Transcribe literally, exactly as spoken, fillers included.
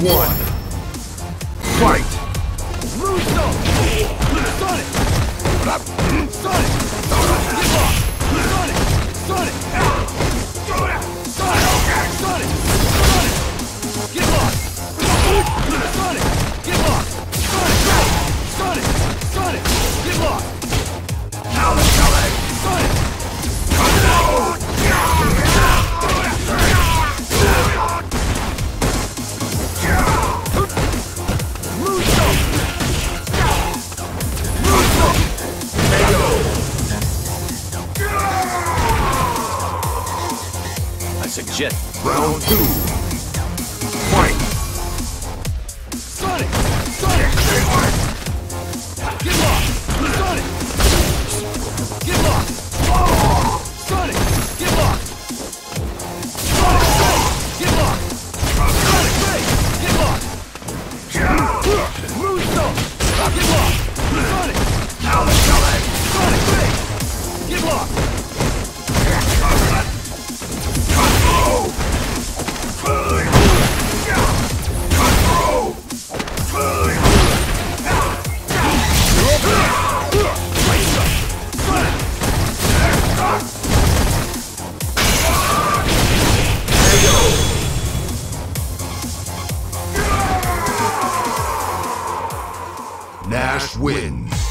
one. Fight! Russo! Sonic! Sonic! Get off! Sonic! Sonic! Sonic! Sonic! Sonic! Get off! Sonic! Get off! Sonic! Sonic! Sonic! Get off! Now the killing! Sonic! Russo! Russo! I suggest. Round two. Fight! Sonic! Sonic! Get off! Sonic! Get off! Sonic! Get off! Sonic! Get off! Sonic! Get off! Russo! Get off! Sonic! Now the killing! Sonic! Get off! Nash wins.